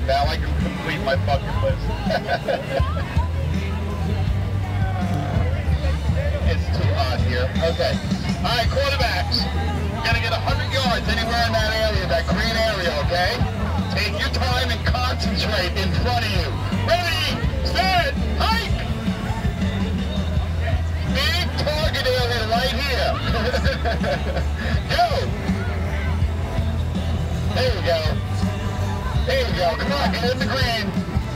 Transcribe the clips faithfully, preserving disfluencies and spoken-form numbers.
Now I can complete my bucket list. It's too hot here. Okay. All right, quarterbacks. You're going to get one hundred yards anywhere in that area, that green area, okay? Take your time and concentrate in front of you. Ready, set, hike! Big target area right here. Go! There you go. There you go. Come on, get in the green.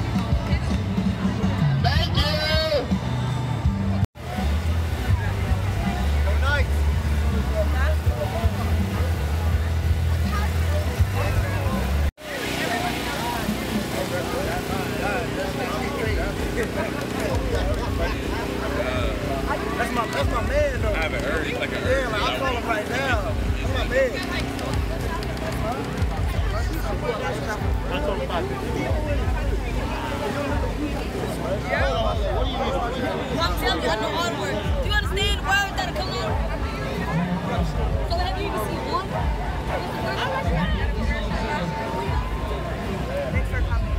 Thank you! Go Knights! That's my, that's my man though. I haven't heard it. Like I heard yeah, like, I'll call him right now. That's my man. I told him about this. I'm telling you, I know all the words. Do you understand the words that are coming on? So have you even seen one? Thanks for coming.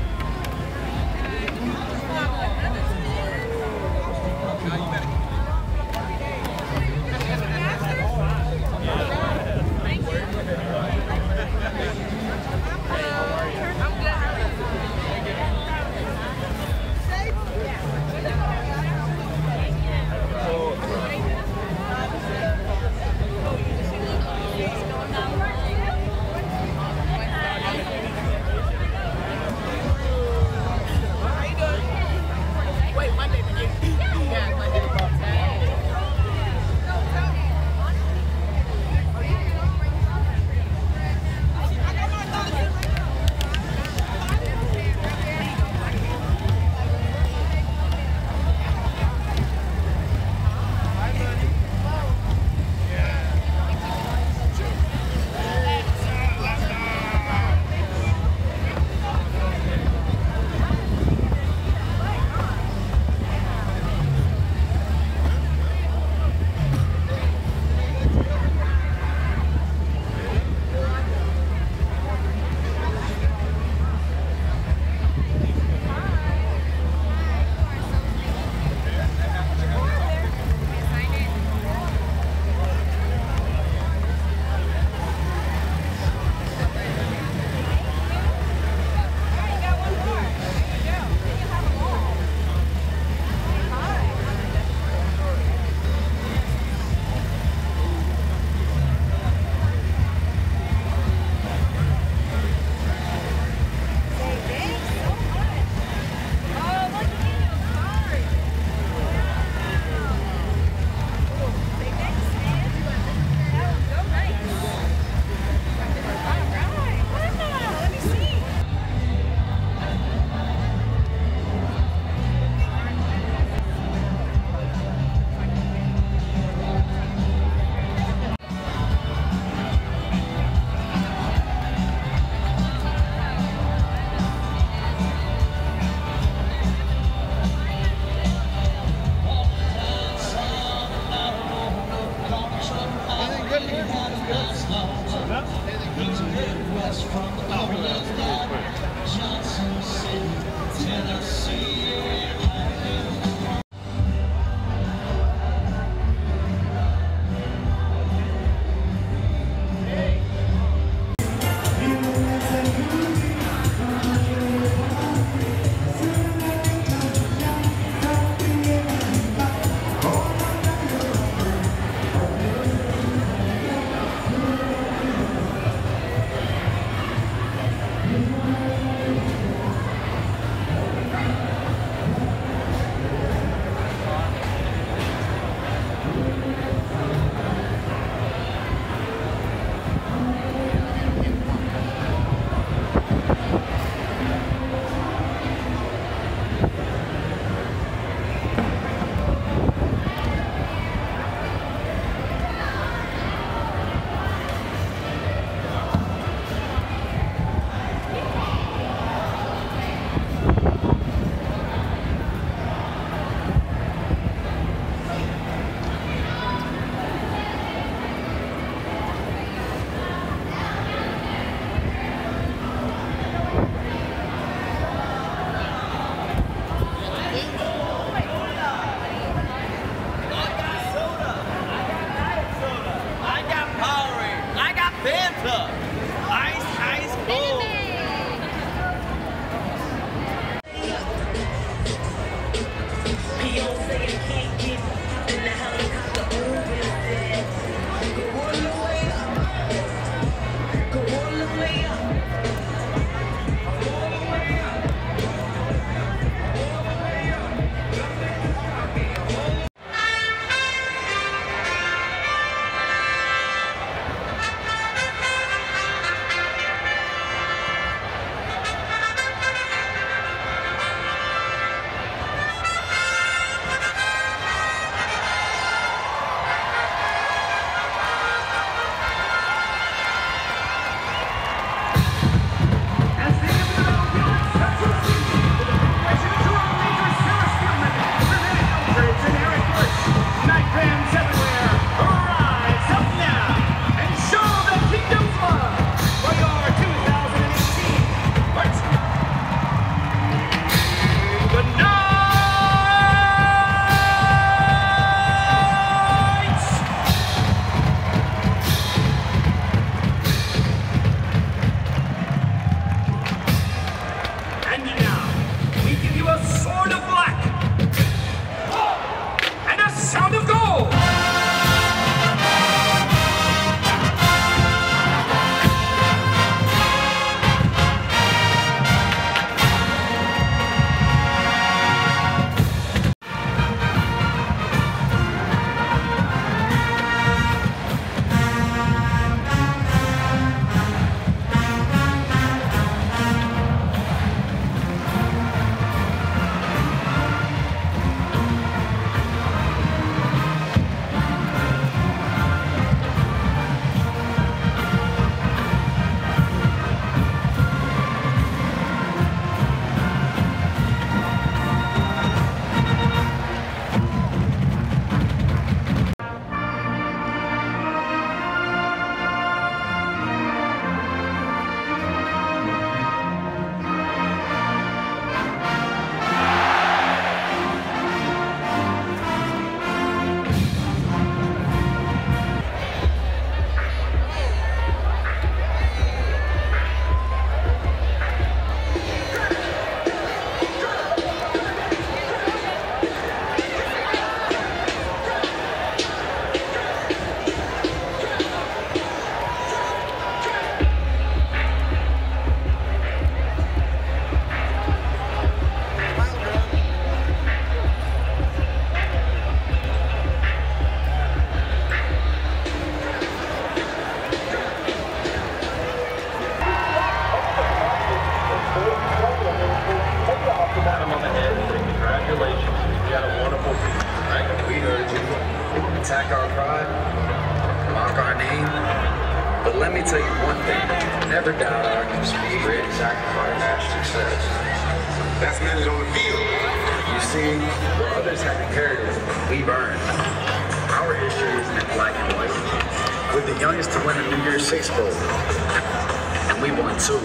attack our pride, mock our name. But let me tell you one thing, never doubt our spirit, sacrifice, our success. That's measured on the field. You see, what others have inherited, we've earned. Our history isn't in black and white. We're the youngest to win a New Year's Six Bowl, and we won two.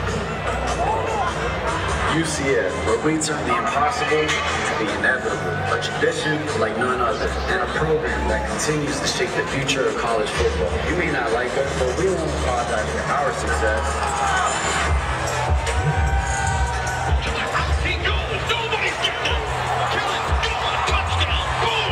U C F, where we turn the impossible to the inevitable, a tradition like none other, and a program that continues to shape the future of college football. You may not like us, but we won't apologize for our success. He goes, nobody's getting him. Kill it, go, touchdown, boom.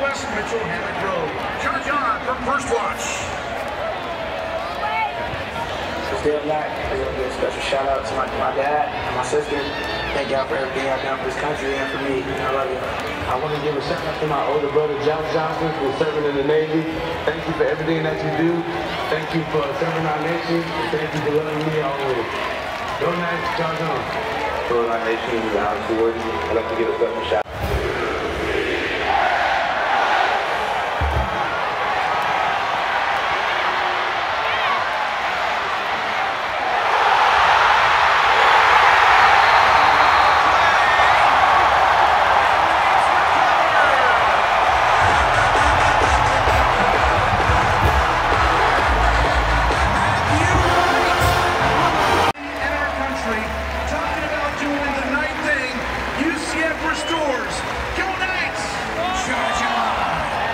West Mitchell Hammond Grove. John John from First Watch. Still black. I want to give a special shout out to my, my dad and my sister. Thank y'all for everything y'all done for this country and for me. I love you. I want to give a shout out to my older brother, Josh Johnson, for serving in the Navy. Thank you for everything that you do. Thank you for serving our nation. And thank you for loving me always. Go Knights, Josh Johnson. For our nation, is Alex Ward. I'd like to give a special shout out. U C F restores. Go Knights! Charge on!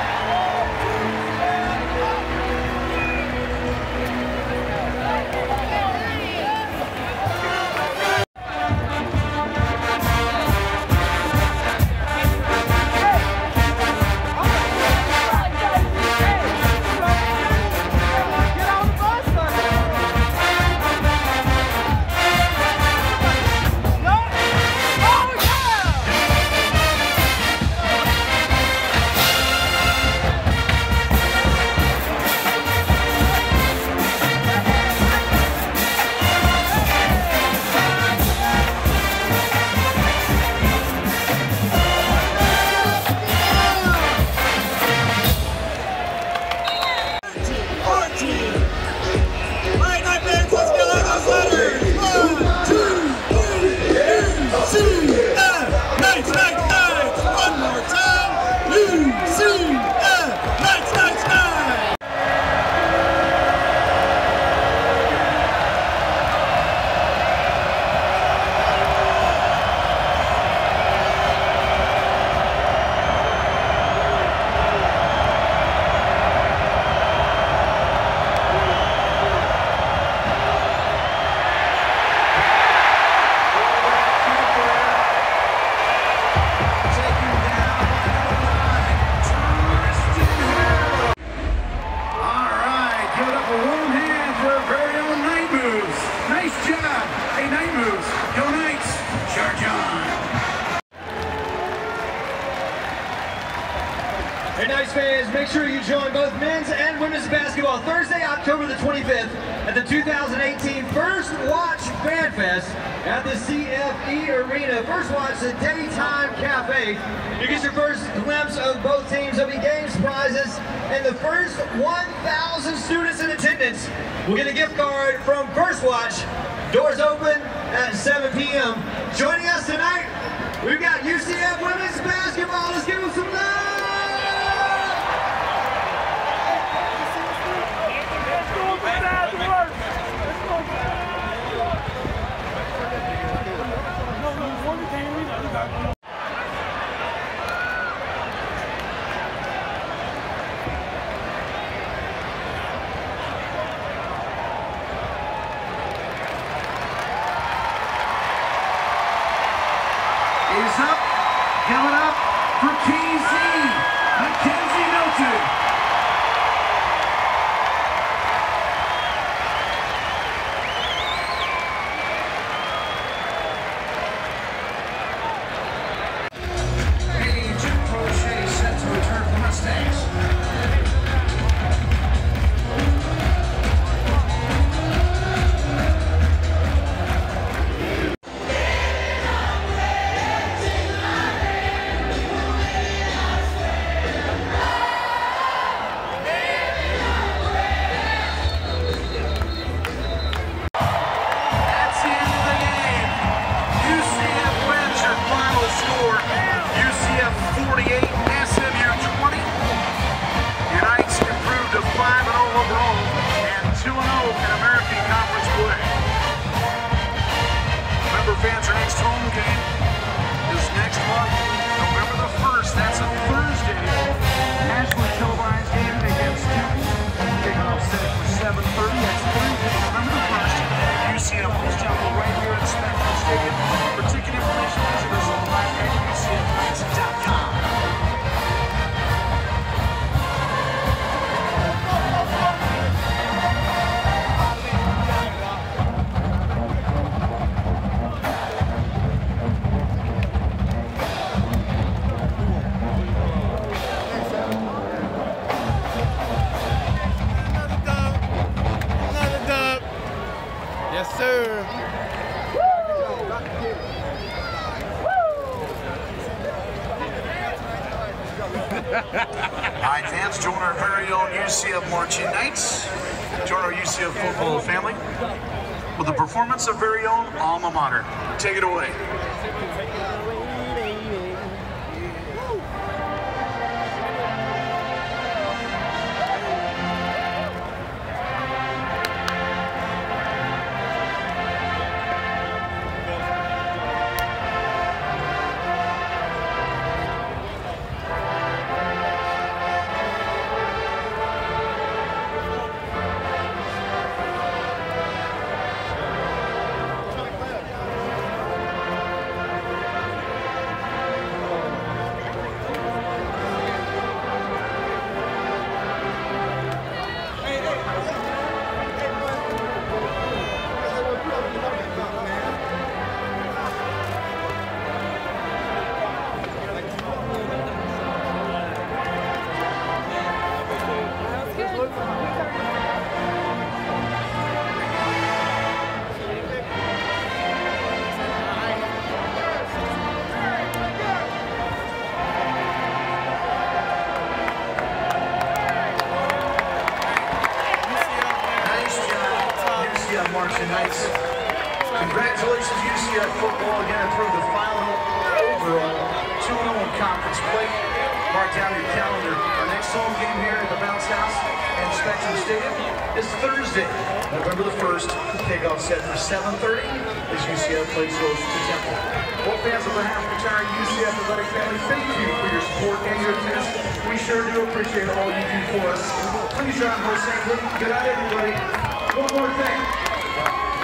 Hey, Knights fans, make sure you join both men's and women's basketball Thursday, October the twenty-fifth at the two thousand eighteen First Watch Fan Fest at the C F E Arena. First Watch, the Daytime Cafe. You get your first glimpse of both teams. There'll be games, prizes, and the first one thousand students in attendance will get a gift card from First Watch. Doors open at seven p m Joining us tonight, we've got U C F women's basketball. Let's give them some love. Is up, coming up for K Z. Hi, fans. Join our very own U C F Marching Knights. Join our U C F football family with the performance of very own alma mater. Take it away. Marching Knights. Congratulations, U C F football, again through the final overall two and oh in conference play. Mark down your calendar. Our next home game here at the Bounce House and Spectrum Stadium is Thursday, November the first. Kickoff set for seven thirty as U C F plays host to Temple. Well, fans, on behalf of the entire U C F athletic family, thank you for your support and your attendance. We sure do appreciate all you do for us. Please join us saying good night, everybody. One more thing.